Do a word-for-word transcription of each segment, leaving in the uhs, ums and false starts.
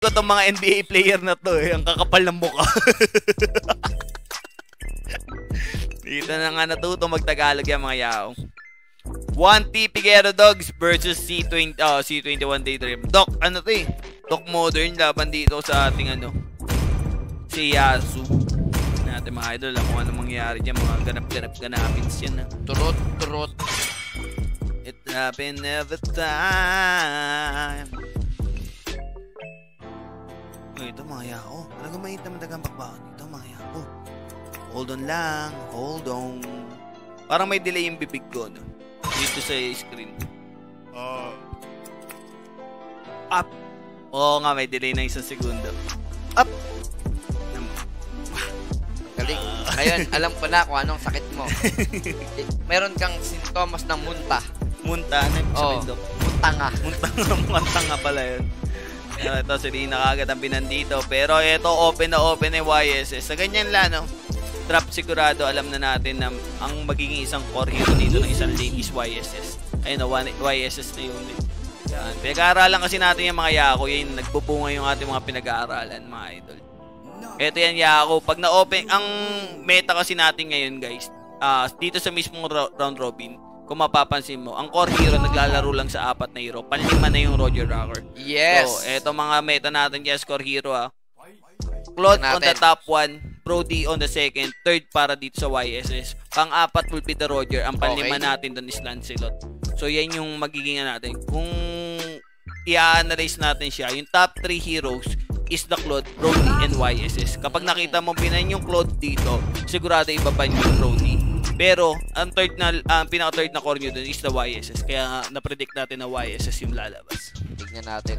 ko tong mga N B A player na to eh. Ang kakapal ng mukha. Dito na nga natuto mag-Tagalog yan mga yaong. one T Ghetto Dogs versus C twenty, oh, C twenty-one Daydreamers. Doc, ano to eh? Doc Modern laban dito sa ating ano. Si Yasu. Natin mga idol, kung ano mangyayari dyan. Mga ganap-ganap-ganapins yan. Turot, turot. It happened every time. Oh, ito mga yao. Talagang mainit naman dagang bakbakan dito mga yao. Hold on lang. Hold on. Parang may delay yung bibig ko, no? Dito sa screen. Uh. Up. Oo nga, may delay na isang segundo. Up. Galing. Ngayon, alam ko na kung anong sakit mo. Meron kang sintomas ng munta. Munta? Ano yung sabihin, Dok? Muntanga. Muntanga. Muntanga pala yun. Uh, ito, sili na kagad ang pinandito. Pero ito, open na open na Y S S. Sa ganyan lang, no? Trap sigurado, alam na natin na ang magiging isang core hero dito ng isang lane is Y S S. Ayun na, Y S S na yun. Yan. Pinag-aaralan kasi natin yung mga Yako. Yan, nagbubunga yung ating mga pinag-aaralan, mga idol. Ito yan, Yako. Pag na-open, ang meta kasi natin ngayon, guys, uh, dito sa mismong round robin, kung mapapansin mo, ang core hero naglalaro lang sa apat na hero. Panlima na yung Roger Rocker. Yes! So, ito mga meta natin, yes, core hero, ha. Claude on the top one, Brody on the second, third para dito sa Y S S. Pang-apat will be the Roger. Ang panlima okay. natin doon is Lancelot. So, yan yung magiging natin. Kung i-analyze natin siya, yung top three heroes is the Claude, Brody, and Y S S. Kapag nakita mo binan yung Claude dito, sigurado ibaban yung Brody. Pero, ang third na, ang pinaka-third na core nyo doon is the Y S S. Kaya na-predict natin na Y S S yung lalabas. Tignan natin.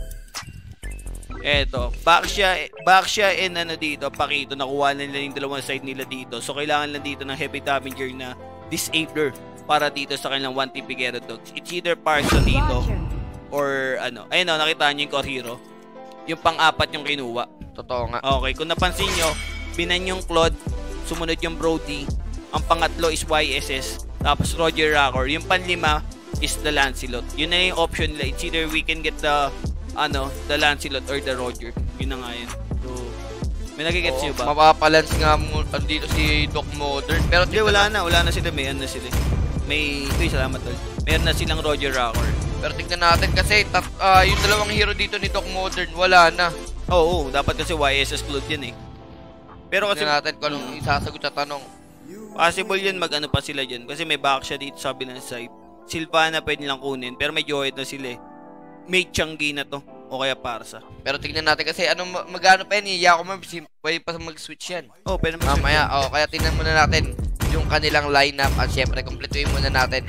Eto, back siya, back siya and ano dito, Pakito, nakuha na nila yung dalawang side nila dito. So, kailangan lang dito ng heavy damager na disabler para dito sa kanilang one T P Ghetto Dogs. It's either Parsa dito or ano. Ayun o, nakita nyo yung core hero. Yung pang-apat yung kinuha. Totoo nga. Okay, kung napansin nyo, binan yung Claude, sumunod yung Brody, ang pangatlo is Y S S, tapos Roger Rocker. Yung panlima is the Lancelot. Yun na yung option nila. It's either we can get the ano, the Lancelot or the Roger. Yun na nga yun. So, may nagigets nyo ba? Mapapalance nga mo dito si Doc Modern. Pero hindi, wala na. Wala na sila. May ano na sila. May, uy, salamat tol. Meron na silang Roger Rocker. Pero tignan natin kasi tat, uh, yung dalawang hero dito ni Doc Modern, wala na. Oo, oo, dapat kasi Y S S Claude yan eh. Pero kasi tignan natin kung anong isasagot sa tanong. Possible yun mag-ano pa sila dyan. Kasi may back siya dito sa bilang side. Sylvana pwede lang kunin. Pero may Joed na sila eh. May Changi na to. O kaya Parsa. Pero tignan natin kasi anong mag-ano pa yan. Iya ko man, pwede pa mag-switch yan. Oo, oh, pwede mag-switch. Mamaya, oh, kaya tignan muna natin yung kanilang lineup. At syempre, kompletuin muna natin.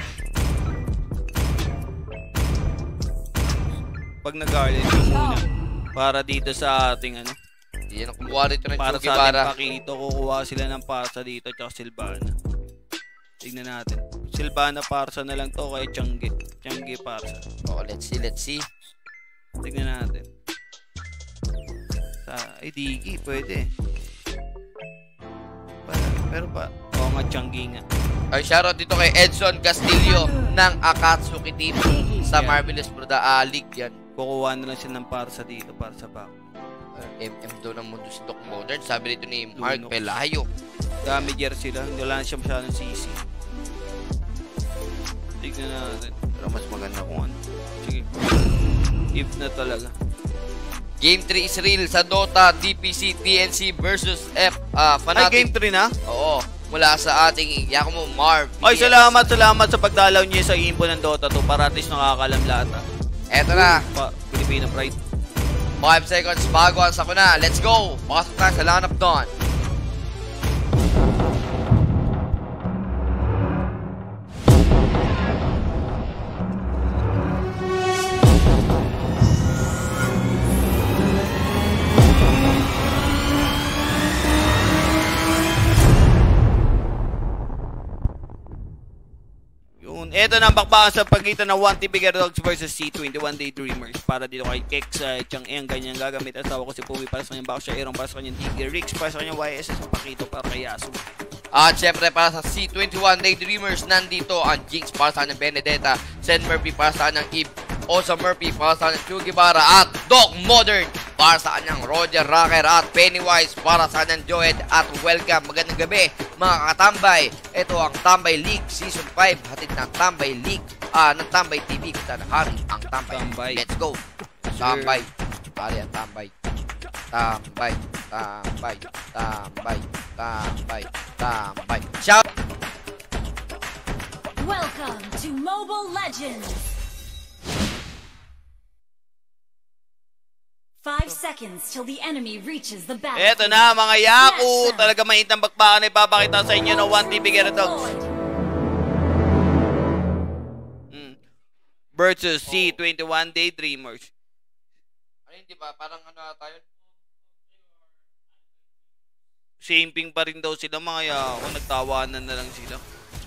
Pag nag-garden yung muna. Para dito sa ating ano. Yan ang kumuha dito ng para Chugi sa para. ating Pakito, kukuha sila ng Parsa dito tsaka Sylvana. Tignan natin. Sylvana Parsa na lang to kaya Changi. Changi Parsa. Oh, let's see, let's see. Tignan natin. Sa, ay, Digi, pwede. Pa, pero pa, oo nga, Changi nga. Ay, shoutout dito kay Edson Castillo ng Akatsuki Team sa yeah. Marvelous Broda uh, League yan. Kukuha na lang siya ng Parsa dito, para sa back. Uh, M M daw ng mundo si Doc Modern. Sabi dito ni Mark Pelayo. Damager sila, hindi wala na siya masyadong C C. Tignan natin. Pero mas maganda kung ano. Sige. If na talaga. Game three is real sa Dota, D P C, T N C versus F. Uh, Fnatic. Ay, game three na? Oo. Mula sa ating Yakumo Marv. Ay, salamat, salamat sa pagdalaw niyo sa info ng Dota to para at least nakakalam lahat. Ha? Eto na. Pa, Filipino Pride. five seconds bago ang sakuna. Let's go. Pasok tayo sa lineup doon. Ito na ang bakbakan sa pagitan ng one T P Ghetto Dogs versus C twenty-one Daydreamers. Para dito kay Kex, uh, Chang Eng, ganyan gagamit. Asawa ko si Puwi para sa kanyang back siya, Aaron para sa kanyang Tigger, Rix para sa kanyang Y S S, Pakito para kay Yasu. At syempre para sa C twenty-one Daydreamers, nandito ang Jinx para sa kanyang Benedetta, Sen Murphy para sa kanyang Eve, Osa Murphy para sa kanyang Chugi Bara, at Doc Modern para sa kanyang Roger Rocker at Pennywise para sa kanyang Joed at welcome. Magandang gabi mga katambay. Ito ang Tambay League Season five. Hatid ng Tambay League, ah, ng Tambay T V. Kita na hari ang Tambay. Tambay. Let's go. Tambay. Pari ang Tambay. Tambay. Tambay. Tambay. Tambay. Tambay. Shout! Welcome to Mobile Legends! Five seconds till the enemy reaches the battle. Eto na mga yaku, talaga mainit ang bakbakan na ipapakita sa inyo ng one T V Ghetto Dogs. Hmm. Versus C twenty-one Daydreamers. Ano yun, diba? Parang ano tayo? Same ping pa rin daw sila mga yaku, nagtawanan na lang sila.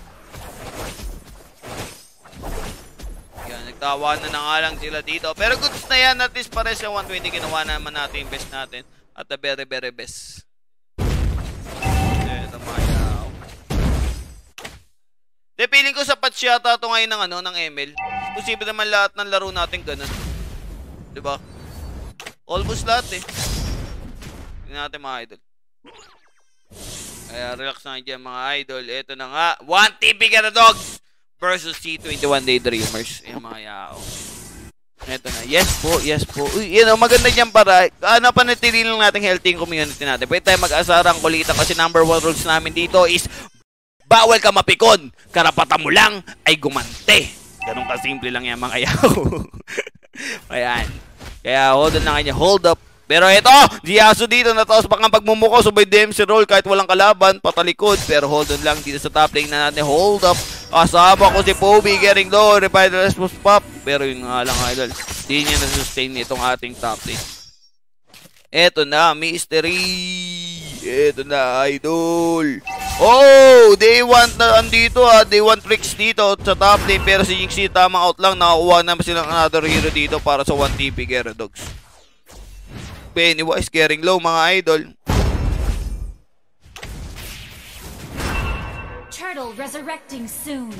Yan, nagtawanan na nga lang sila dito. Pero goods na yan, at least pare sa one twenty, ginawa naman natin yung best natin. At the very very best. Eto mga yaw. De, feeling ko sapat siya ata ito ngayon ng, ano, ng M L. Posible naman lahat ng laro natin ganun. Diba? Almost lahat eh. Tingnan natin mga idol. Kaya relax na dyan mga idol. Eto na nga, one T V Ghetto Dogs versus C twenty-one Daydreamers. Ayan mga yao. Eto na. Yes po, yes po. Uy, yun know, maganda dyan para. Ano pa natili lang natin healthy yung community natin. Pwede tayo mag-asarang kulitan kasi number one rules namin dito is bawal ka mapikon. Karapatan mo lang ay gumante. Ganun kasimple lang yan mga yao. Ayan. Kaya hold on na kanya. Hold up. Pero ito, Giasu dito, nataos pa kang pagmumuko, subay D M C roll kahit walang kalaban, patalikod. Pero hold on lang dito sa top lane na natin, hold up. Kasama ko si Poby, getting low, revive the response pop. Pero yung nga lang idol, di niya na-sustain itong ating top lane. Ito na, mystery. Ito na, idol. Oh, day one na andito ha, day one tricks dito sa top lane. Pero si Jinxie tamang out lang, nakakuha naman silang another hero dito para sa one T V Ghetto Dogs. Pennywise getting low mga idol. Turtle resurrecting soon.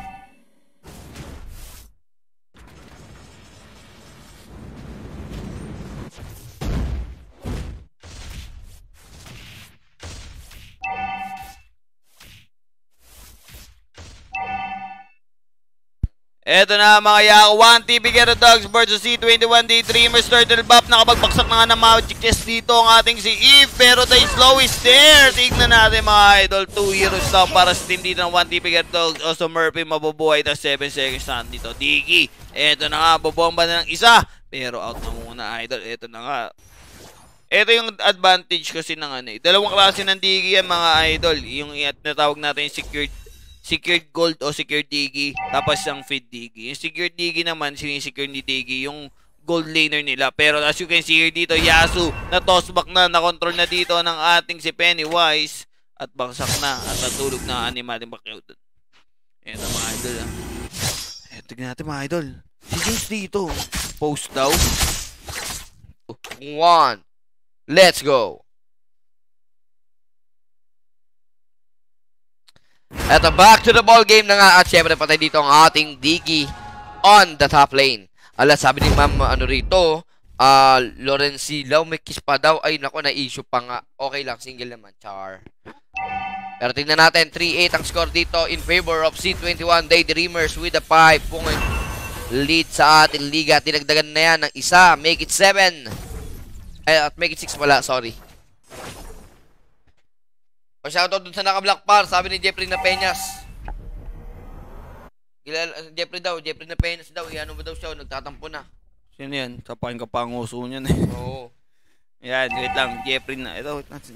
Eto na mga yako, one T V Ghetto Dogs versus C twenty-one Daydreamers. Turtle buff, nakapagbaksak na nga ng magic chest dito ang ating si Eve. Pero the slow is there. Tignan natin mga idol, two heroes lang para sa team dito ng one T V Ghetto Dogs. Also Murphy mabubuhay na seven seconds na dito. Diggy, eto na nga, bobomba na ng isa. Pero out na muna idol, eto na nga. Ito yung advantage kasi ng ano eh. Dalawang klase ng Diggy yan mga idol. Yung natawag natin yung secured Secured Gold o Secured Diggy, tapos ang Feed Diggy. Yung Secured Diggy naman, sinisecure ni Diggy, yung gold laner nila. Pero as you can see here dito, Yasu, na-tossback na, na-control na dito ng ating si Pennywise. At baksak na, at natulog na animal yung bakyaw doon. Eto mga idol ah. Eto, tignan natin mga idol. Si James dito, post daw. One, let's go. Eto, back to the ball game na nga. At syempre patay dito ang ating Diggy on the top lane. Ala, sabi ni ma'am ano rito, uh, Lorencilaw, may kiss pa daw. Ay nako, na-issue pa nga. Okay lang, single naman, char. Pero tingnan natin, three eight ang score dito in favor of C twenty-one Daydreamers with a five point lead sa ating liga. Tinagdagan na yan ng isa, make it seven. Ay, at make it six wala, sorry. O shoutout dun sa naka-black par, sabi ni Jeffrey na Peñas. Gilala, Jeffrey daw, Jeffrey na Peñas daw, ano ba daw siya, nagtatampo na. Sino yan? Tapakin ka pa ang uso niyan eh. Oo. Yan, wait lang, Jeffrey na. Ito, wait lang.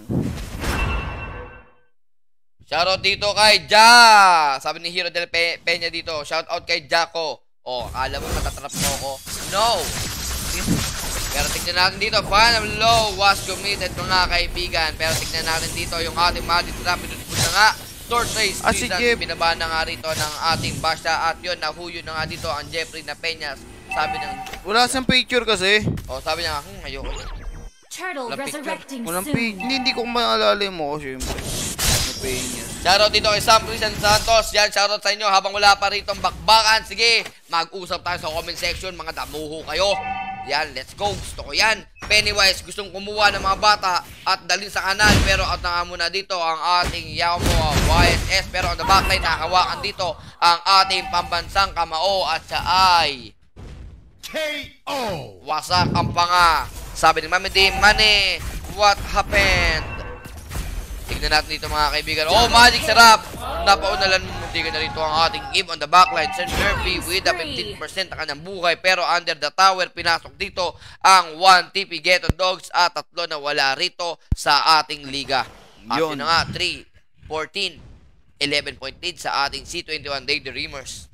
Shoutout dito kay Ja! Sabi ni Hero del Pe Peña dito, shoutout kay Jaco. O, akala mo matatrap mo ako? No! Pero tignan natin dito, final low was committed mga kaibigan. Pero tignan natin dito yung ating Madrid Trap. Pinutupod na nga. Short race. Ah, si Jeff. Binaba na nga rito ng ating Basha. At yun, nahuyo na nga dito ang Jeffrey na Peñas. Sabi ng... Wala siyang picture kasi. O, sabi niya, hmm, ayoko. Turtle resurrecting Walang soon. picture. Hindi, hindi ko maalala mo kasi syempre. Shoutout dito kay Sam Cristian Santos. Yan, shoutout sa inyo habang wala pa rito ang bakbakan. Sige, mag-usap tayo sa comment section. Mga damuho kayo. Yan, let's go. Gusto ko yan. Pennywise, gustong kumuha ng mga bata at dalhin sa kanal. Pero at nga muna dito ang ating Yamo Y S S. Pero on the backline, nakawakan dito ang ating pambansang kamao at siya ay K O. wasak ang panga. Sabi ni Mami D, Mane, what happened? Tignan natin dito mga kaibigan. Oh, magic sarap! Napaunalan muntikan na rito ang ating Eve on the backline. Sir Nerfy with a fifteen percent ang kanyang buhay. Pero under the tower, pinasok dito ang one T P Ghetto Dogs at tatlo na wala rito sa ating liga. At yun na nga, three, fourteen, eleven point lead sa ating C twenty-one Daydreamers.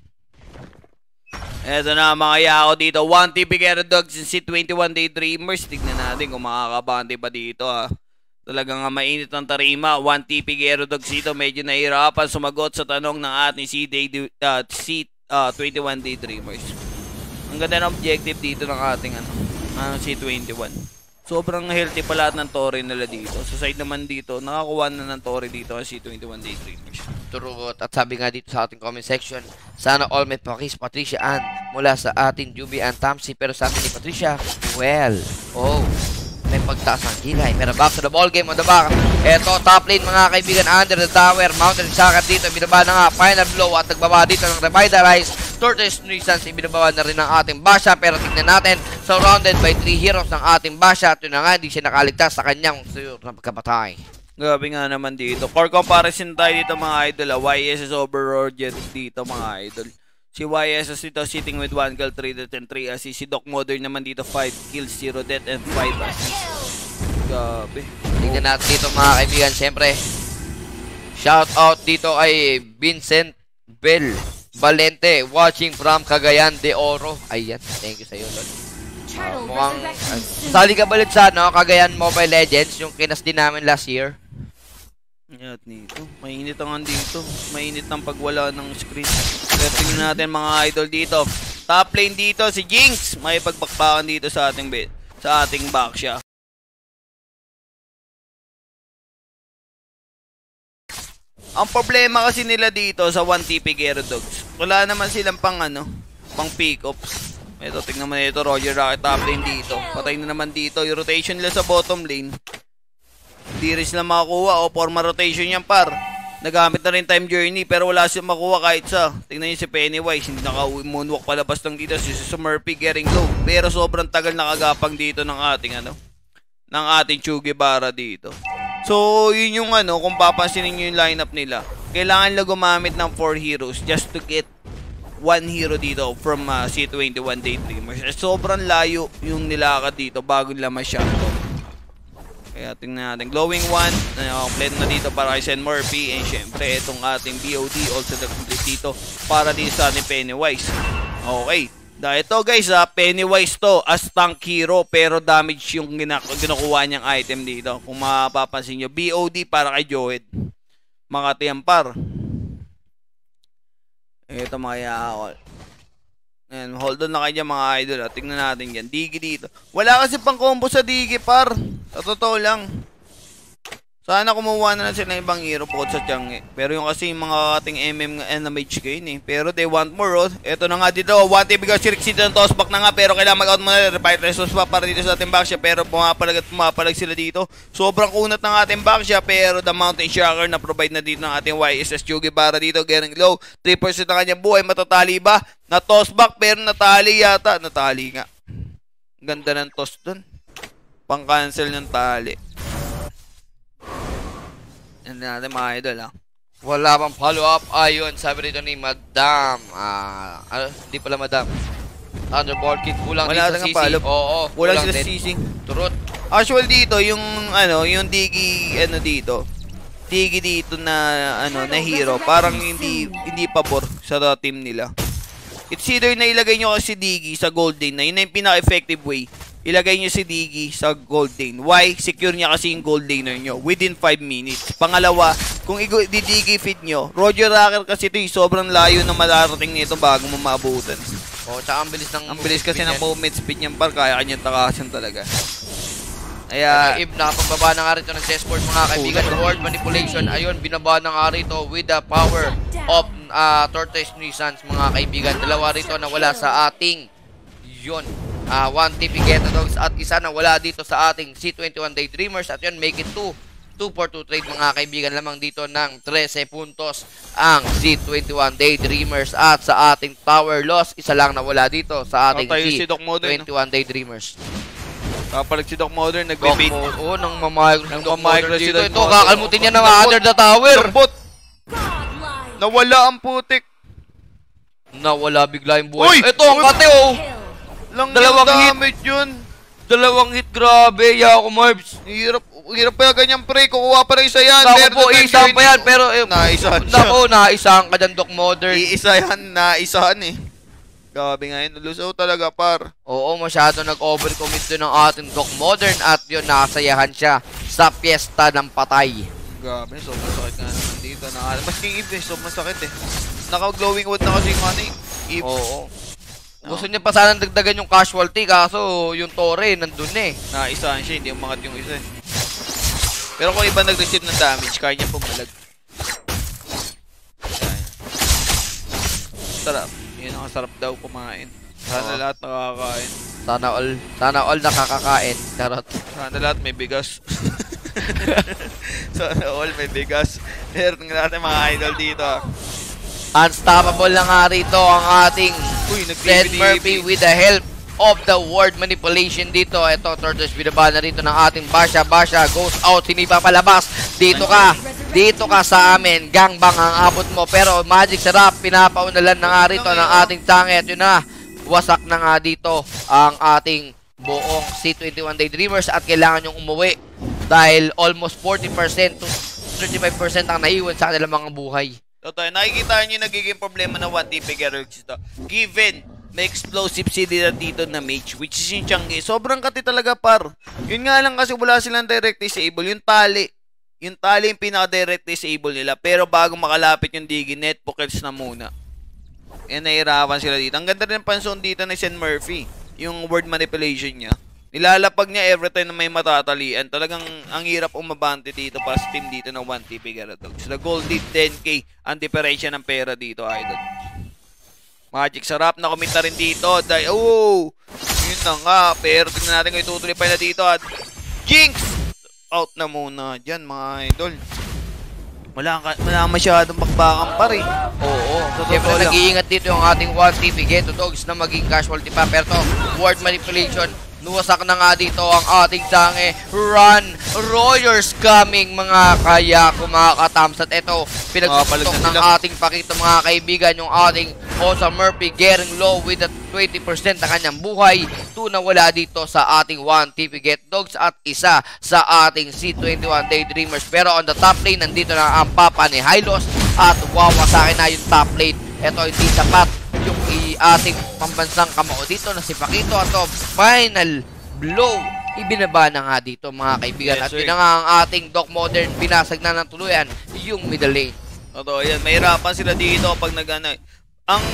Eto na mga yako dito. one T P Ghetto Dogs and C twenty-one Daydreamers. Tignan natin kung makakabante pa dito ha. Talagang mainit ang tarima. one T P Ghetto Dogs dito. Medyo nahihirapan sumagot sa tanong ng ating C twenty-one Daydreamers. Ang ganda ng objective dito ng ating ano, uh, C twenty-one. Sobrang healthy pa lahat ng tore nila dito. Sa side naman dito, nakakuha na ng tore dito ang C twenty-one Daydreamers. Turot. At sabi nga dito sa ating comment section, sana all may pakis Patricia Ann mula sa ating Juby and Tamsi. Pero sa atin ni Patricia, well, oh, may pagtaas ng kilay. Pero back to the ball game on the back. Eto, top lane mga kaibigan, under the tower. Mountain Sakat dito, binaba na nga. Final blow at nagbaba dito ng Revitalize. Tortoise Nuisance, ibinababa na rin ng ating Basha. Pero tingnan natin, surrounded by three heroes ng ating Basha. At yun na nga, hindi siya nakaligtas sa kanyang pagkapatay. Grabe nga naman dito. For comparison tayo dito mga idol, Y S S overlord dito mga idol. Si Y S S dito sitting with one kill, three death and three assists. Si Doc Modern naman dito five kills, zero death and five assists. Grabe. Tingnan natin dito mga kaibigan. Siyempre, shout out dito ay Vincent Bell Valente watching from Cagayan de Oro. Ayan, thank you sa iyo, Lord. Uh, mukhang uh, sali ka balit sa no, Cagayan Mobile Legends, yung kinas din namin last year. Yan dito. Mainit ang dito. Mainit ang pagwala ng screen. Pero tingnan natin mga idol dito. Top lane dito si Jinx. May pagbakbakan dito sa ating bit. Sa ating back siya. Ang problema kasi nila dito sa one T P Ghetto Dogs, wala naman silang pang ano, pang pick-ups. Ito, tingnan mo na ito, Roger Rocket top lane dito. Patay na naman dito. Yung rotation nila sa bottom lane. Di rin sila makakuha o forma rotation yan par. Nagamit na rin time journey pero wala silang makuha kahit sa. Tingnan nyo si Pennywise, hindi naka-moonwalk palabas lang dito. Si Smurfy getting low. Pero sobrang tagal nakagapang dito ng ating ano, ng ating Chugibara dito. So yun yung ano, kung papansinin nyo yung lineup nila, kailangan lang gumamit ng four heroes just to get one hero dito from uh, C twenty-one Daydreamers. Sobrang layo yung nilakad dito bago nila masyado. Kaya tingnan natin. Glowing one, na-complete na dito para kay Sen Murphy. And syempre, itong ating B O D also na-complete dito para dito sa ating Pennywise. Okay. Dahil ito guys, ha, Pennywise to as tank hero pero damage yung ginukuha niyang item dito. Kung mapapansin nyo, B O D para kay Joed. Makatiyampar. Ito mga yaakol. Ayan, hold on na kayo mga idol. Ha. Tingnan natin yan. Digi dito. Wala kasi pang combo sa Digi par. Sa totoo lang. Sana kumuha na lang sila ibang hero po sa Chang'e. Pero yung kasi yung mga ating M M N M H K eh. Pero they want more oh. Ito na nga dito. one T P because Sirix dito ng toss back na nga. Pero kailangan mag-out muna. Repight resource pa para dito sa ating backsya. Pero pumapalag at pumapalag sila dito. Sobrang kunat ng ating backsya. Pero the Mountain Shocker na provide na dito ng ating Y S S Chugibara dito. Getting low. three percent na kanyang buhay. Matatali ba? Na toss back pero natali yata. Natali nga. Ganda ng toss dun. Pang cancel ng tali. Yan natin mga idol ha. Wala pang follow up. Ayun, sabi rito ni Madam. Ah, ano, hindi pala Madam. Thunderbolt kit kulang wala dito sa C C. Oo, oo, kulang sila sa C C. Turot. Actually dito yung ano, yung Digi ano dito. Digi dito na ano, na hero, parang hindi hindi pabor sa team nila. It's either na ilagay nyo kasi Digi sa gold lane na yun na yung pinaka-effective way. Ilagay nyo si Digi sa gold lane. Why? Secure niya kasi yung gold laner nyo within five minutes. Pangalawa, kung i-Digi feed nyo, Roger Rocker kasi ito yung sobrang layo na malarating nito bago mo maabutan. Oh, tsaka ang bilis ng ang bilis kasi ng movement speed niyan par, kaya kanyang takasan talaga. Kaya, If nakapagbaba na nga rito ng chessboard mga kaibigan, board manipulation, ayun, binaba na nga rito with the power of uh, Tortoise Nuisance mga kaibigan. Dalawa rito na wala sa ating yun. uh, one T P Ghetto Dogs at isa na wala dito sa ating C twenty-one Daydreamers at yun, make it two. two for two trade mga kaibigan, lamang dito ng thirteen puntos ang C twenty-one Daydreamers at sa ating tower loss, isa lang na wala dito sa ating C twenty-one Daydreamers. Kapalag si Doc Modern, nag-bait. Oo, nang mamayag ng Doc micro Modern si dito. Doc Ito, Modern. kakalmutin niya na under the tower. Lambot! Nawala ang putik. Nawala bigla yung buhay. Uy! Ito, ang kate, oh. Lang Dalawang yung hit. damage yun. Dalawang hit, grabe. Yako, Marbs. Hirap, hirap pa ganyan pre. Kukuha pa na isa yan. Naku Meron po, na isa pa yan. Pero, eh, naisahan siya. naku, naisahan ka dyan, Doc Modern. Iisa yan, naisahan eh. Gabi nga yun. Lusaw talaga, par. Oo, masyado nag-overcommit doon ng ating Doc Modern at yun, nakasayahan siya sa piyesta ng patay. Gabi, sobrang sakit nga naman dito. Maski yung Eve, sobrang sakit eh. Naka-glowing wood na kasi yung ano eh. Eve. Oo. Gusto niya pa sana dagdagan yung casualty kaso yung Torre nandun eh. Naisahan siya, hindi umangat yung isa eh. Pero kung iba nag-receive ng damage, kaya niya pumalag. Sarap. Yun ang sarap daw kumain. Sana oh. lahat nakakakain. Sana all, sana all nakakakain. Charot. Sana lahat may bigas. Sana all may bigas. Meron natin mga idol dito. Unstoppable na nga rito ang ating Uy, Red Murphy with the help of the word manipulation dito. Ito, Tortoise binaba na rito ng ating Basha. Basha goes out, hindi pa palabas. Dito ka. Dito ka sa amin, gangbang ang abot mo. Pero Magic Sarap, pinapaunalan na nga rito ng ating tangi. At yun na, wasak na nga dito ang ating buong C twenty-one Daydreamers. At kailangan yung umuwi dahil almost forty percent to thirty-five percent ang naiwan sa kanilang mga buhay. Totoo, nakikita nyo yung nagiging problema ng one T P Ghetto dito. Given, may explosive C D na dito na mage, which is yung Changi. Sobrang kati talaga, par. Yun nga lang kasi wala silang direct disable. Yung tali. Yung tali yung pinaka-direct disable nila. Pero bago makalapit yung digi, net pockets na muna. Yan, nahihirapan sila dito. Ang ganda rin panson dito ni Sen Murphy. Yung word manipulation niya. Nilalapag niya every time na may matatalian. Talagang ang hirap umabante dito para sa team dito ng one T P Ghetto Dogs. Sila gold lead ten K. Ang diferensya ng pera dito, idol. Magic Sarap na kumita rin dito. Dahil, oh! Yun na nga. Pero tingnan natin kung itutuloy pa na dito. At Jinx! Out na muna dyan, mga idol. Wala, wala masyadong bakbakan pa rin. Oo. Siyempre, nag-iingat dito yung ating one T P Ghetto Dogs na maging casualty pa. Pero to, word manipulation. Nuwasak na nga dito ang ating tangi. Run! Royers coming, mga kaya kumakatamsat. Ito, pinagsustok ng ating pakito, mga kaibigan. Yung ating Osa Murphy getting low with the twenty percent na kanyang buhay. Two na wala dito sa ating one T P Ghetto Dogs at isa sa ating C twenty-one Daydreamers. Pero on the top lane, nandito na ang papa ni Hylos at wawasakin na yung top lane. Ito hindi sapat yung ating pambansang kamao dito na si Pakito at final blow. Ibinaba na nga dito, mga kaibigan. Yes, at yun na nga ang ating Doc Modern, binasag na ng tuluyan yung middle lane. Totoo yan, mahirapan sila dito pag nag-ano. Ang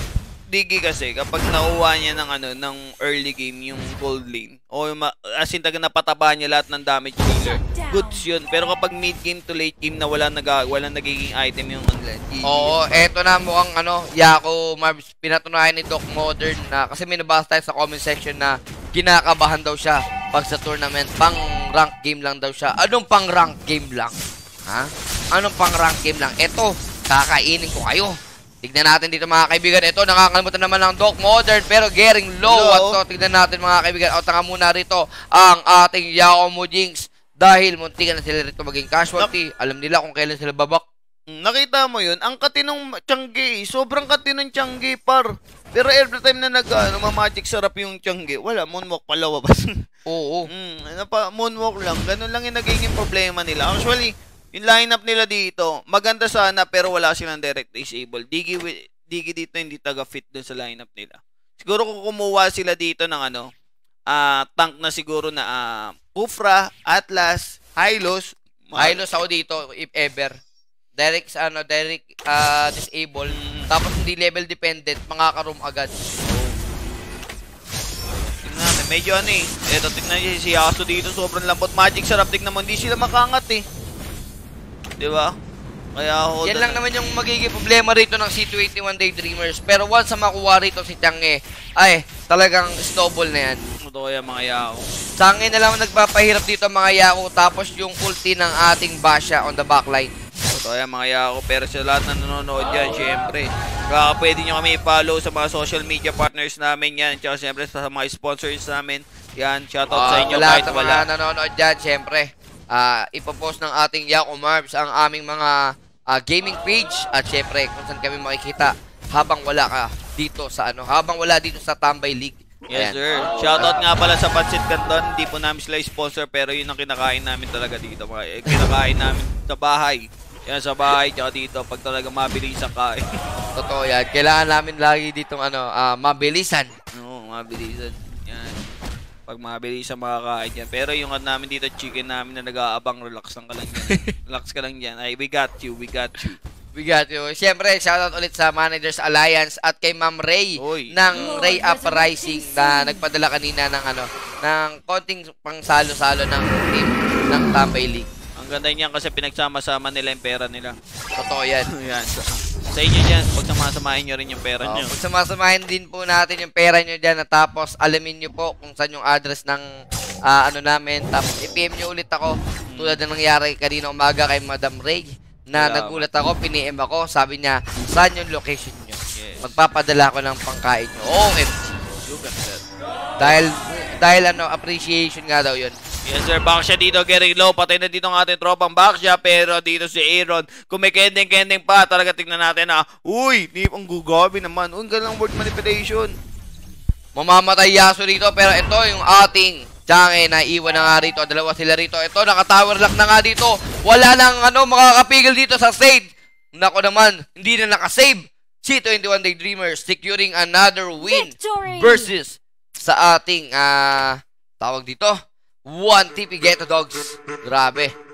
Digi kasi, kapag nakuha niya ng, ano, ng early game yung gold lane, o yung as in taga napataba niya lahat ng damage dealer, goods yun. Pero kapag mid game to late game na wala, nag wala nagiging item yung online. Oo, eto na mukhang ano, Yako Marbs, pinatunayan ni Doc Modern na, kasi may nabasa tayo sa comment section na kinakabahan daw siya pag sa tournament, pang rank game lang daw siya. Anong pang rank game lang? Ha? Anong pang rank game lang? Eto, kakainin ko kayo. Tignan natin dito, mga kaibigan. Ito, nakakalimutan naman ng Doc Modern pero getting low. At so, tignan natin, mga kaibigan. O, tanga muna rito ang ating Yao Mo Jinx. Dahil muntikan na sila rito maging casualty. Alam nila kung kailan sila babak. Nakita mo yun? Ang katinong Changi. Sobrang katinong Changi, par. Pero every time na nag, ano, ma-magic sarap yung Changi, wala, moonwalk palawabas. Oo. mm, ano pa, moonwalk lang. Ganun lang yung nagiging problema nila. Actually, yung lineup nila dito, maganda sana pero wala silang direct disable. Digi, Digi dito hindi taga-fit dun sa lineup nila. Siguro kung kumuha sila dito ng ano, uh, tank na siguro na uh, Kufra, Atlas, Hylos. Hylos ako dito, if ever. Direct, ano, direct uh, disable. Mm. Tapos hindi level dependent, makaka-roam agad. Oh. Tingnan natin, medyo ano eh. Eto, tingnan niyo si Yasuo dito, sobrang lambot. Magic Sarap, tignan mo, hindi sila makangat eh. Diba? Kaya hold Yan lang naman yung magiging problema rito ng C twenty-one Daydreamers. Pero once na makuha rito si Chang'e, ay talagang snowball na yan. Ito yan mga yao. Chang'e na lang nagpapahirap dito mga yao. Tapos yung ulti ng ating Basha on the backline. Ito yan mga yao. Pero sa lahat na nanonood dyan, syempre, kaya pwede nyo kami i-follow sa mga social media partners namin yan. Tsaka syempre sa mga sponsors namin. Yan, shoutout Uh, sa inyo lahat kahit ng wala. mga nanonood dyan, syempre, uh, ipopost ng ating Yako Marbs ang aming mga uh, gaming page. At syempre, kung saan kami makikita habang wala ka dito sa ano, habang wala dito sa Tambay League. Yes, Ayan. sir. Shoutout nga pala sa Pancit Canton. Hindi po namin sila sponsor, pero yun ang kinakain namin talaga dito. Mga, eh, kinakain namin sa bahay. Yan sa bahay, tsaka dito, pag talaga mabilis ang kain. Totoo yan. Kailangan namin lagi ditong ano, uh, mabilisan. Oo, mabilisan. Yan. Pag mabilis ang makakain yan. Pero yung ano namin dito, chicken namin na nag-aabang, relax lang ka lang yan. Relax ka lang yan. Ay, we got you, we got you. We got you. Siyempre, shoutout ulit sa Managers Alliance at kay Ma'am Ray Oy. ng Ray Uprising na nagpadala kanina ng ano, ng konting pangsalo-salo ng team ng Tambay League. Ang ganda niyan kasi pinagsama-sama nila yung pera nila. Totoo yan. Yan. Sa inyo dyan, pag samasamahin nyo rin yung pera Oh, nyo. pag samasamahin din po natin yung pera nyo dyan at tapos alamin nyo po kung saan yung address ng uh, ano namin. Tapos i-P M nyo ulit ako tulad na nangyari kanina umaga kay Madam Ray na Yeah. nagulat ako, pini-M ako, sabi niya, saan yung location nyo? Yes. Magpapadala ko ng pangkain nyo. O M G. Look at that. Dahil, dahil ano, appreciation nga daw yun. Yes sir, Baksha dito, getting low. Patay na dito ang ating tropang Baksha. Pero dito si Aaron, kung may kending-kending pa, talaga tignan natin na, uy, di ang gugabi naman. Uy, galang word manipulation. Mamamatay Yaso rito, pero ito yung ating Chang'e na iwan na nga rito. Dalawa sila rito. Ito, nakatower lock na nga dito. Wala nang ano, makakapigil dito sa save. Nako naman, hindi na nakasave. C twenty-one Daydreamers securing another win Victory! versus sa ating, ah, uh, tawag dito, one T P Ghetto Dogs. Grabe.